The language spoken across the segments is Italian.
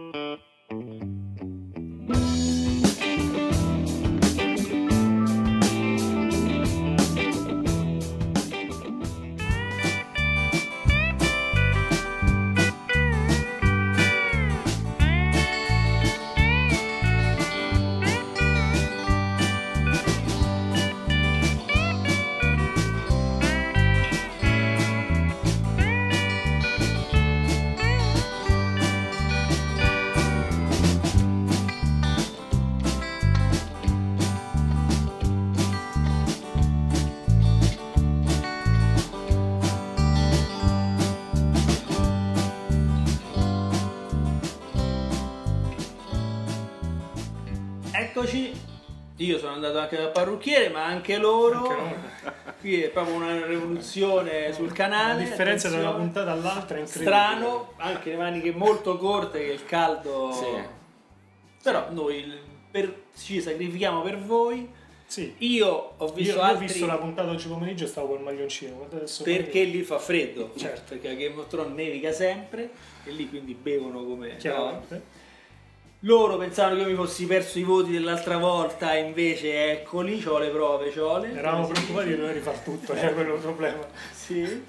Eccoci, io sono andato anche dal parrucchiere, ma anche loro. Qui è proprio una rivoluzione sul canale. La differenza da una puntata all'altra è incredibile. Strano, anche le maniche molto corte che il caldo. Sì. Però noi ci sacrifichiamo per voi. Sì. Io ho visto Io altri... ho visto la puntata oggi pomeriggio e stavo col maglioncino. Guarda adesso perché lì fa freddo. Certo. Perché a Game of Thrones nevica sempre e lì quindi bevono come... chiaramente. Loro pensavano che io mi fossi perso i voti dell'altra volta, invece eccoli, c'ho le prove, Eravamo preoccupati di dover rifare tutto, era quello il problema. Sì.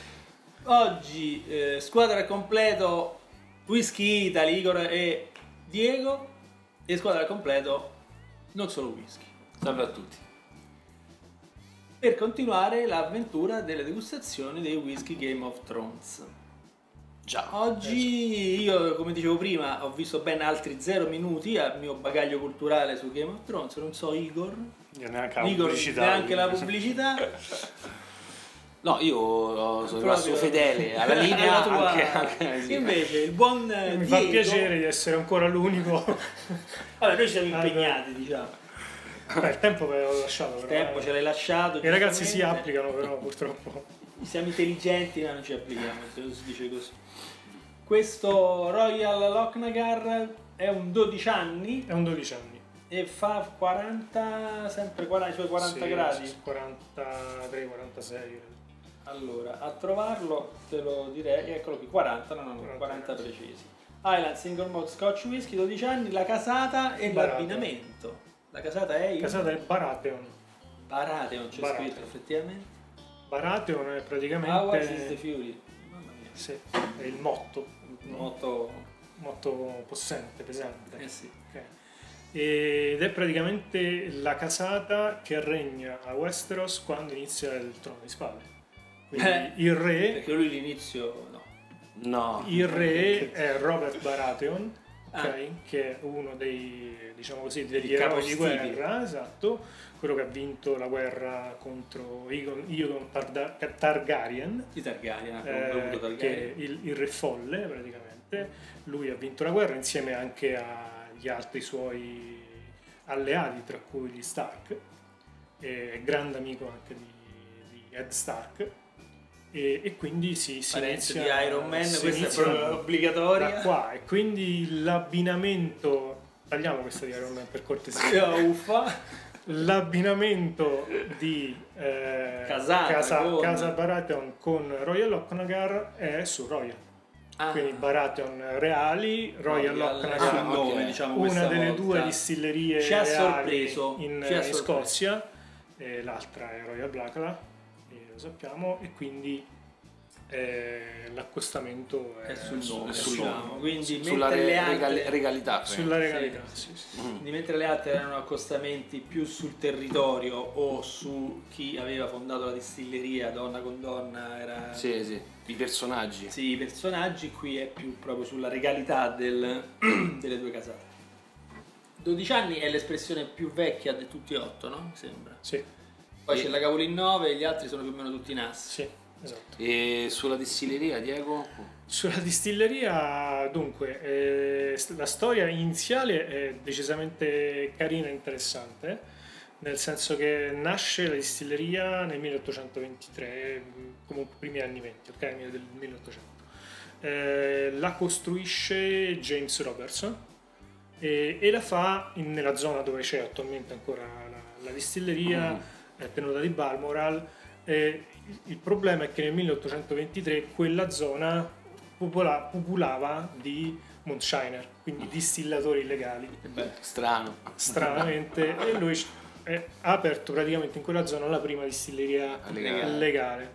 Oggi squadra al completo Whisky Italy, Igor e Diego, e squadra al completo non solo whisky. Salve a tutti. Per continuare l'avventura delle degustazioni dei whisky Game of Thrones. Già. Oggi io, come dicevo prima, ho visto ben altri 0 minuti al mio bagaglio culturale su Game of Thrones. Non so Igor. Io neanche la Igor, pubblicità. neanche la pubblicità. No, io sono Proprio- rimasto fedele alla linea, alla tua- anche sì. Invece il buon Mi Diego... fa piacere di essere ancora l'unico. Vabbè, noi ci siamo impegnati, diciamo. Beh, il tempo ve l'ho lasciato. Il Però, tempo ce l'hai lasciato. I ragazzi si giustamente. applicano, però purtroppo. Siamo intelligenti ma non ci applichiamo, se si dice così. Questo Royal Lochnagar è un 12 anni È un 12 anni. e fa 40, sempre 40, i suoi 40 Sì, gradi. 43, 46. Allora, a trovarlo te lo direi, eccolo qui, 40, no, 40 precisi. Highland Single Malt Scotch Whisky, 12 anni, la casata e Baratheon. l'abbinamento. La casata è il Casata del Baratheon. Baratheon, c'è Baratheon. scritto effettivamente. Baratheon è praticamente... Ours is the Fury. Mamma mia. Sì, è il motto. Motto possente, pesante. Eh sì. Ok. Ed è praticamente la casata che regna a Westeros quando inizia il Trono di Spade. Quindi il re, Perché lui l'inizio no. No. il re è Robert Baratheon, ok, Ah. che è uno dei, diciamo così, degli Il eroi di capostipite. guerra, esatto, quello che ha vinto la guerra contro Aegon Targaryen. Di Targaryen, ha bevuto Targaryen. Che è il re folle praticamente. Lui ha vinto la guerra insieme anche agli altri suoi alleati, tra cui gli Stark, è grande amico anche di Ed Stark, e quindi si Parente inizia di Iron Man, si questa è inizia proprio obbligatoria. da qua, e quindi l'abbinamento, tagliamo questa di Iron Man per cortesia. Uffa. L'abbinamento di Casata con- Casa Baratheon con Royal Lochnagar è su Royal. Ah. Quindi Baratheon reali, Royal sul Lochnagar, nome, ok. diciamo, una questa delle volta. due distillerie Ci ha reali sorpreso, in ci ha sorpreso. Scozia, e l'altra è Royal Blackla, lo sappiamo, e quindi l'accostamento È sul nome, sul diciamo. nome. Quindi Sulla mentre le altre... regalità. sulla regalità. Sì, sì. Quindi mentre le altre erano accostamenti più sul territorio o su chi aveva fondato la distilleria, donna con donna, era... Sì, sì, i personaggi. Sì, i personaggi, qui è più proprio sulla regalità delle due casate. 12 anni è l'espressione più vecchia di tutti e 8, no? Mi sembra. Sì, Poi c'è la Cavolin 9 e gli altri sono più o meno tutti NAS. sì, esatto. E sulla distilleria, Diego? Sulla distilleria, dunque, la storia iniziale è decisamente carina e interessante, nel senso che nasce la distilleria nel 1823, comunque primi anni 20, ok, del 1800. La costruisce James Robertson e la fa nella zona dove c'è attualmente ancora la distilleria, tenuta di Balmoral. Il problema è che nel 1823 quella zona popolava di moonshiner, quindi distillatori illegali. Strano. Stranamente, e lui ha aperto praticamente in quella zona la prima distilleria legale.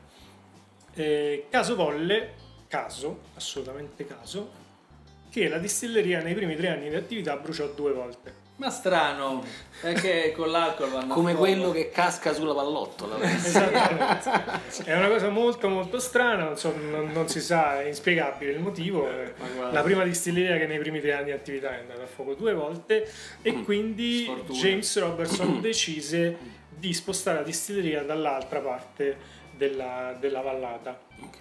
Caso volle, assolutamente caso, che la distilleria nei primi 3 anni di attività bruciò 2 volte. Ma strano, perché con l'alcol vanno Come a fuoco. quello che casca sulla pallottola. Esattamente. È una cosa molto molto strana, non si sa, è inspiegabile il motivo. La prima distilleria che nei primi 3 anni di attività è andata a fuoco 2 volte e quindi Sfortuna. James Robertson decise di spostare la distilleria dall'altra parte della vallata.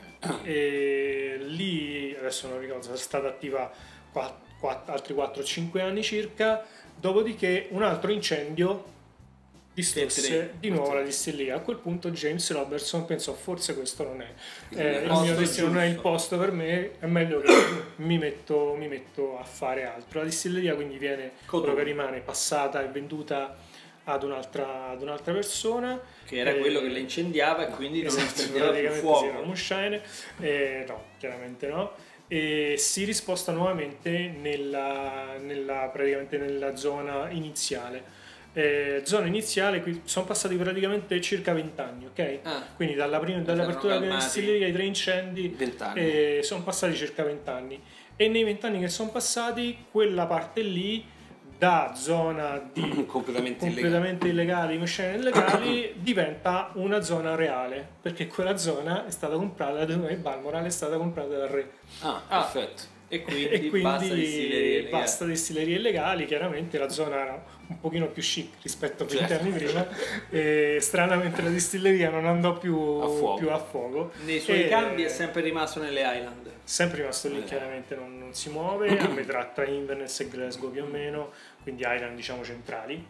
E lì, adesso non ricordo, è stata attiva altri 4-5 anni circa, dopodiché un altro incendio distrusse di nuovo la distilleria. A quel punto James Robertson pensò: forse questo non è il mio destino, non è il posto per me, è meglio che mi metto a fare altro. La distilleria quindi viene, quello che rimane, passata e venduta ad un'altra persona, che era quello che le incendiava e quindi non prendeva più praticamente fuoco. sì, era un moonshine. No, chiaramente no. E si risposta nuovamente praticamente nella zona iniziale. Zona iniziale, qui sono passati praticamente circa 20 anni, ok? Quindi dall'apertura della distilleria ai 3 incendi 20 anni. sono passati circa 20 anni. E nei 20 anni che sono passati, quella parte lì, da zona di completamente illegale, moonshine illegali, diventa una zona reale, perché quella zona è stata comprata da Balmoral, è stata comprata dal re. Perfetto. E quindi basta distillerie illegali. Chiaramente la zona era un pochino più chic rispetto a 20 anni prima, e stranamente la distilleria non andò più a fuoco. Nei suoi cambi è sempre rimasto nelle Highland. Sempre rimasto lì, chiaramente non si muove, a metà tra Inverness e Glasgow più o meno, quindi Highland diciamo centrali.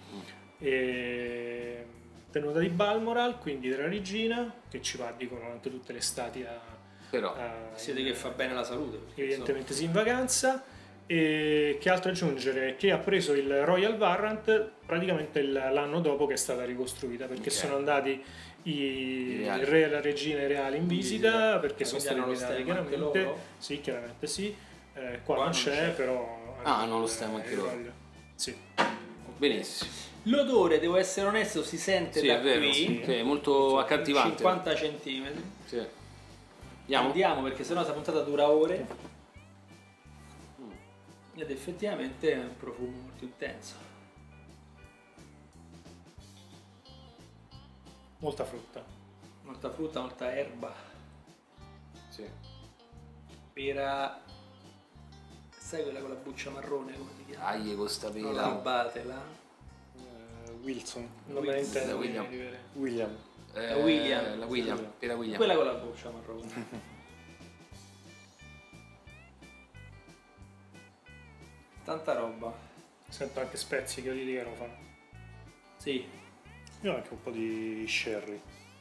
E tenuta di Balmoral, quindi della regina, che ci va, dicono, anche tutte le estati siete che fa bene la salute, evidentemente sì, in vacanza. E che altro aggiungere? Che ha preso il Royal Warrant praticamente l'anno dopo che è stata ricostruita, perché sono andati il re e la regina e i reali in visita, perché sono stati invitati chiaramente. Sì, chiaramente sì. Qua non c'è, però hanno lo stemma anche loro. Sì. Benissimo. L'odore, devo essere onesto, si sente da qui. Sì, è molto accattivante. 50 cm. Sì. Andiamo, perché sennò questa puntata dura ore. Ed effettivamente è un profumo molto intenso. Molta frutta, molta erba. Sì. Pera. Sai quella con la buccia marrone, come si chiama? Aglie con sta Non pela. batela. Wilson, non me ne intendo. William. William. La William. Pera William. Quella con la buccia marrone. Tanta roba. Sento anche spezie che che lo fanno. Sì. Io ho anche un po' di sherry.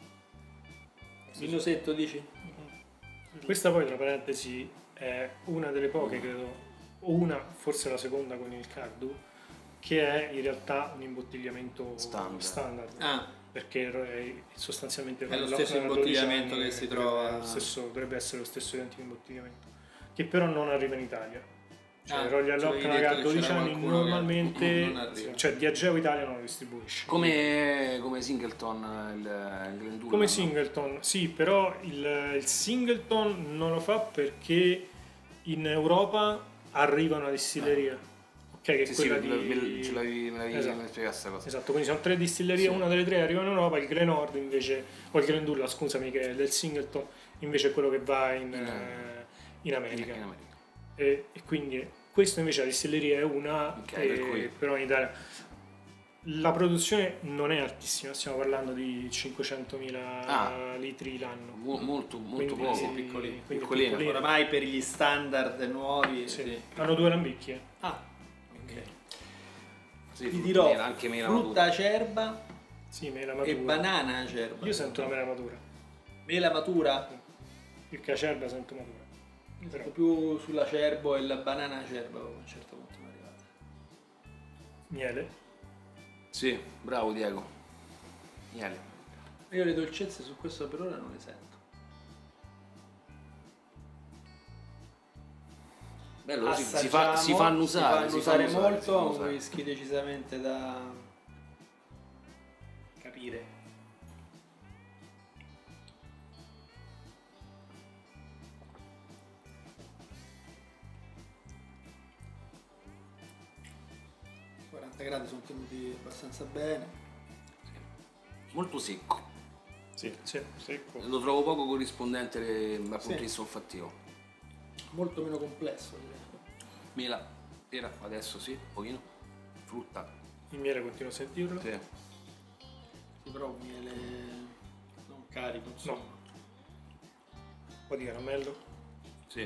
Il nosetto dici? Questa poi, tra parentesi, è una delle poche, credo, o una, forse la seconda con il Cardu, che è in realtà un imbottigliamento standard. Perché sostanzialmente è lo stesso imbottigliamento che si trova. Dovrebbe essere lo stesso identico imbottigliamento, che però non arriva in Italia. Cioè, Royal ci Lock avevi detto a 12 anni normalmente, non arriva. cioè Diageo Italia non lo distribuisce. Come Singleton, il Glendule. Come Singleton, sì, però il Singleton non lo fa perché in Europa arriva una distilleria. Ok, che è quella me l'avevi spiegato questa cosa. Esatto, quindi sono 3 distillerie, una delle 3 arriva in Europa, il Glenord invece, o il Glendule, scusami, che è del Singleton, invece è quello che va in America. E quindi questo invece la distilleria è una, però in Italia la produzione non è altissima, stiamo parlando di 500.000 litri l'anno. Molto poco, sì, piccolino. Oramai per gli standard nuovi hanno 2 lambicchi. Ok. Sì, ti dirò anche frutta acerba mela matura e banana acerba. Io sento la mela matura. Mela matura? Più che acerba sento matura. Però più sull'acerbo e la banana acerba a un certo punto mi è arrivata. Miele? Sì, bravo Diego. Miele. Io le dolcezze su questo per ora non le sento. Bello, si assaggiamo, si fanno usare, si fanno usare si molto, fanno un usare. whisky decisamente da capire. I 40 gradi sono tenuti abbastanza bene. Molto secco. Sì, secco. Lo trovo poco corrispondente dal punto Sì. di vista olfattivo. Molto meno complesso, direi. Mela, pera, adesso sì, un pochino. Frutta. Il miele continuo a sentirlo. Sì. Sì, però un miele non carico, insomma. Un po' di caramello. Sì.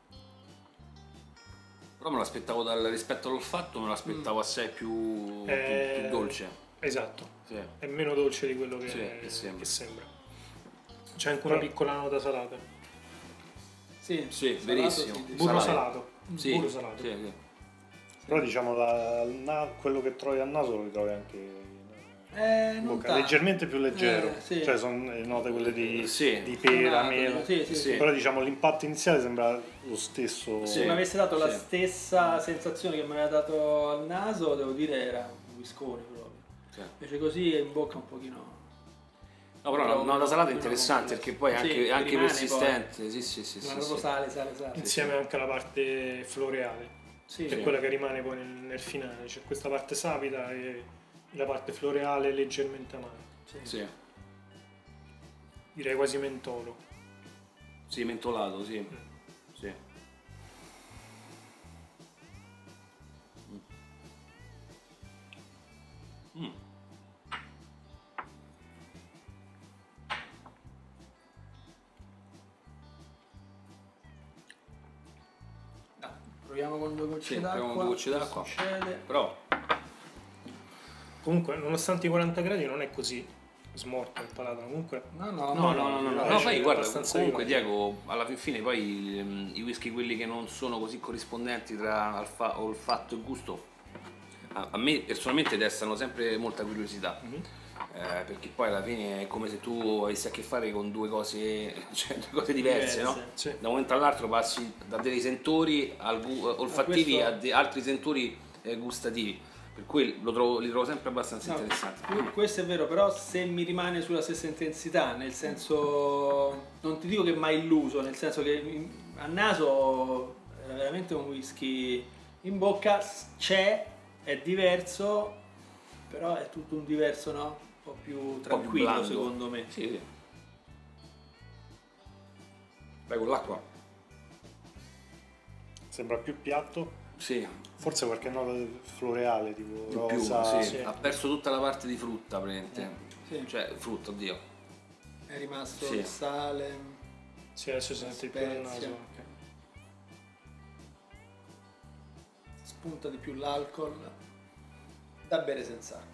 Però me l'aspettavo rispetto all'olfatto, me l'aspettavo assai più dolce. Esatto. Sì. È meno dolce di quello che, Sì, che sembra. che sembra. C'è anche una piccola nota salata. Sì, Sì, salato, verissimo. sì, Burro Salato. salato. Sì, Burro salato. sì, sì. Però diciamo quello che trovi al naso lo ritrovi anche in non bocca, tanto. leggermente più leggero, Sì. cioè sono le note quelle di pera, Suonato, mela. sì, sì, sì. Però diciamo l'impatto iniziale sembra lo stesso. Se mi avesse dato la Sì. stessa sensazione che mi aveva dato al naso, devo dire era un whiskone proprio. Sì. Invece così è in bocca un pochino. No, però Trovo una nota salata un po' interessante complesso. perché poi è Sì, anche, anche rimane persistente. Sì, sì, sì, Ma sì, proprio sì. sale. Insieme anche alla parte floreale. Sì, Che è sì. quella che rimane poi nel finale. C'è questa parte sapida e la parte floreale leggermente amara. Sì. Sì. Direi quasi mentolo. Sì, mentolato, sì. Sì. Mm. Dai, proviamo con 2 gocce Sì, d'acqua. proviamo con 2 gocce che d'acqua. succede? Però Comunque, nonostante i 40 gradi, non è così smorto il palato. Comunque, No, no, poi guarda, abbastanza comunque vivace. Diego, alla fin fine poi i whisky quelli che non sono così corrispondenti tra olfatto e gusto, a me personalmente destano sempre molta curiosità. Perché poi alla fine è come se tu avessi a che fare con due cose, cioè due cose diverse, no? Sì. Da un momento all'altro passi da dei sentori olfattivi questo- a altri sentori gustativi, per cui li trovo sempre abbastanza No, interessanti. questo è vero, però se mi rimane sulla stessa intensità, nel senso, non ti dico che mai illuso, nel senso che a naso era veramente un whisky, in bocca c'è, è diverso, però è tutto un diverso, no? Un po' più tranquillo blando. secondo me. Sì, sì. Vai con l'acqua? Sembra più piatto, Sì, forse qualche nota floreale tipo di più, rosa. sì. Ha perso tutta la parte di frutta, praticamente. Sì. Cioè, frutta, oddio. È rimasto Sì. il sale, Sì, adesso si sente più nel naso spezia. anche. spunta di più l'alcol, da bere senza acqua.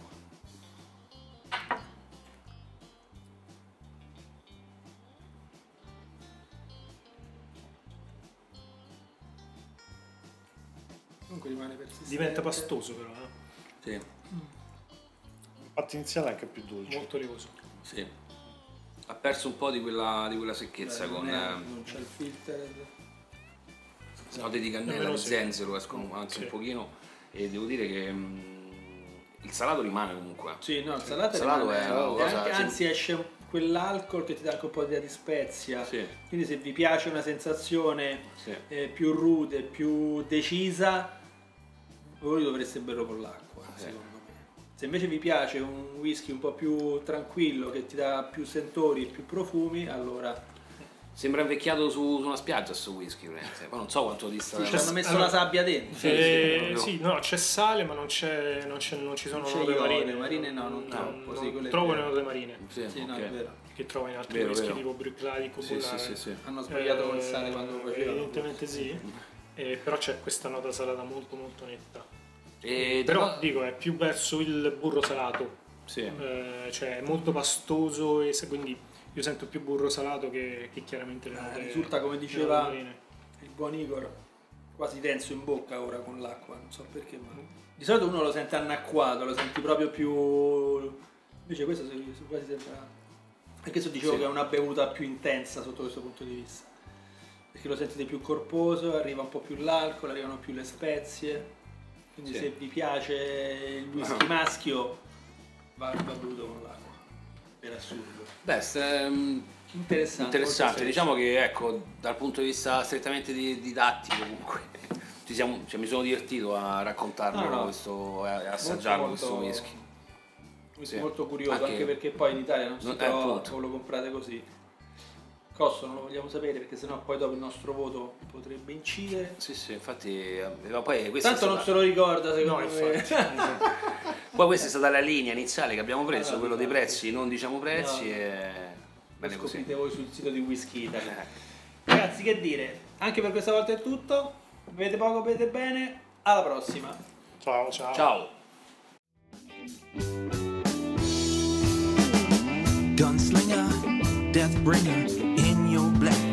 Comunque rimane persistente. Diventa pastoso però, Sì, L'impatto iniziale è anche più dolce. molto oleoso. sì. Ha perso un po' di quella secchezza con Non c'è il filter. note di cannella, Nemmeno di sì. zenzero, escono anche Sì. un pochino, e devo dire che il salato rimane comunque. Sì, no, il salato, Il salato rimane- è una cosa- anche- anzi esce quell'alcol che ti dà anche un po' di spezia. Sì. Quindi se vi piace una sensazione Sì. più rude, più decisa, voi dovreste berlo con l'acqua, secondo me. Se invece vi piace un whisky un po' più tranquillo, che ti dà più sentori e più profumi, allora Sembra invecchiato su una spiaggia sto whisky, veramente. Poi non so quanto dista. ci hanno messo allora- la sabbia dentro. Sì, proprio. Sì, no, c'è sale, ma non ci sono Non c'è note iode, marine. marine no, non troppo, sì, quelle trovo è le vero. note marine Sì, Sì, no, ok. è vero. che trovo in altri Vero, whisky vero. tipo Bruichladdich o Sì, Bullare. sì, sì, sì. Hanno sbagliato col sale quando lo facevano. Evidentemente sì. Però c'è questa nota salata molto molto netta. E Però dico, è più verso il burro salato. sì. Cioè è molto pastoso e quindi io sento più burro salato che chiaramente le note. Risulta, come le diceva note marine. il buon Igor, quasi denso in bocca ora con l'acqua, non so perché, ma di solito uno lo sente annacquato, lo senti proprio più, invece questo quasi sembra, perché questo dicevo Sì. che è una bevuta più intensa sotto questo punto di vista. perché lo sentite più corposo, arriva un po' più l'alcol, arrivano più le spezie, quindi Sì. se vi piace il whisky maschio va bevuto con l'acqua, per assurdo. Beh, Interessante. interessante. Diciamo che ecco, dal punto di vista strettamente didattico comunque mi sono divertito a raccontarlo No. questo, a assaggiarlo Molto, questo whisky. Whisky Sì. molto curioso, Anche- anche perché poi in Italia non si trova, appunto. o lo comprate così. Costo non lo vogliamo sapere perché sennò poi dopo il nostro voto potrebbe incidere. Sì, infatti, ma poi questa Tanto è non stata, se lo ricorda secondo No, me. infatti. poi questa è stata la linea iniziale che abbiamo preso, Allora, quello dei infatti. prezzi, non diciamo prezzi No. e Lo bene così. scoprite voi sul sito di Whisky Italy. Ragazzi, che dire, anche per questa volta è tutto. Bevete poco, bevete bene. Alla prossima. Ciao. Ciao. Gunslinger, Deathbringer, in your black